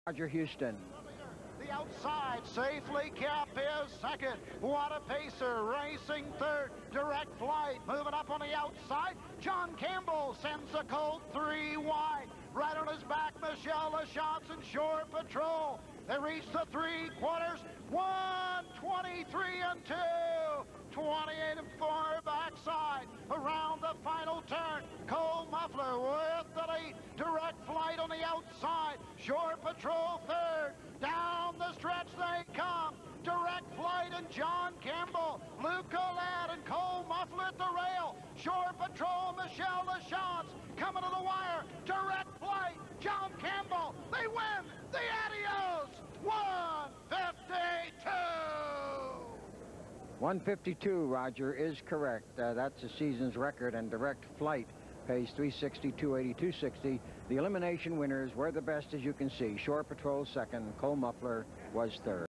Roger Houston. The outside safely kept is second. What a pacer, racing third. Direct Flight moving up on the outside. John Campbell sends the Colt 3 wide. Right on his back, Michelle Lachance and Shore Patrol. They reach the 3/4. 1:23 and 2. 28 and 4 backside. Around the final turn. Cole Muffler with the lead. Direct Flight on the outside. Shore Patrol third. Down the stretch they come. Direct Flight and John Campbell. Luke Collette and Cole Muffler at the rail. Shore Patrol, Michelle Lachance coming to the wire. Direct Flight, John Campbell. They win the Adios. 152. 152, Roger, is correct. That's the season's record, and Direct Flight pays $360, $280, $260. The elimination winners were the best, as you can see. Shore Patrol second, Cole Muffler was third.